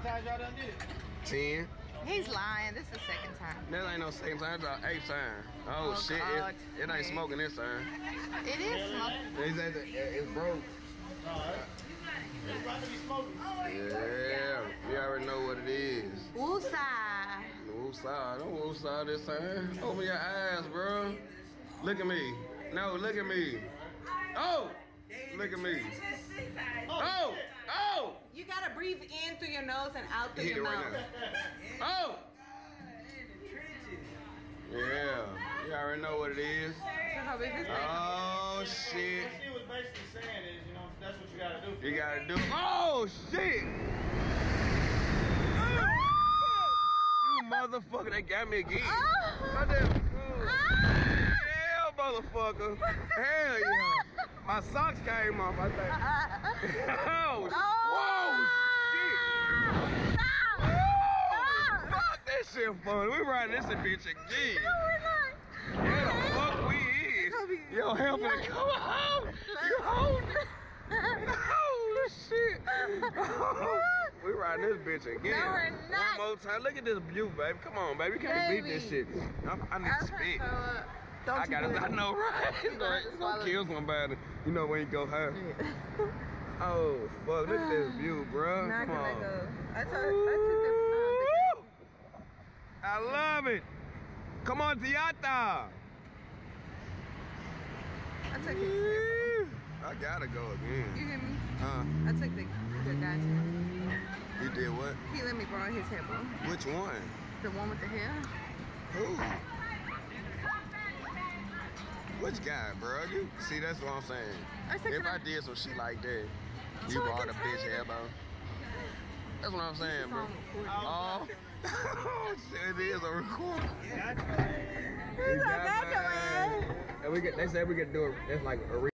times y'all done did it? 10. He's lying. This is the second time. That ain't no second time. It's our 8th time. Oh shit! God. It ain't smoking this time. It is smoking. It's broke. It's about to be smoking. Yeah, we already know what it is. Woosah. Woosah, don't woosah this time. Open your eyes, bro. Look at me. No, look at me. Oh, look at me. Oh, oh. You gotta breathe in through your nose and out through Hit your it mouth. right now. Oh. Yeah, you already know what it is. Oh shit. What she was basically saying is, you know, that's what you gotta do. You gotta do. Oh shit! You motherfucker, they got me again. Hell, motherfucker. Hell yeah. My socks came off, I think. Oh, whoa, shit. Fuck that shit fun. We riding this bitch again. Where the fuck we is? Yo, help me come on. You hold it. Holy shit. We riding this bitch again. No, we're not. One more time. Look at this view, baby. Come on, baby. You can't beat this shit. I need to spit. I got it. I know, right? It's gonna kill somebody. You know when you go high. Oh, fuck. Look at this view, bro. Not Come gonna on. go. I took Woo! I love it. Come on, Tiata. I took it. I gotta go again. You hear me? Huh? I took the guy's hair. You did what? He let me borrow his hair, bro. Which one? The one with the hair. Who? Which guy, bro? You see, that's what I'm saying. If I did some shit like that, you brought a bitch hair, bro. That's what I'm saying, bro. Oh, shit, it is a recording. He's like, And they said we could do it. It's like a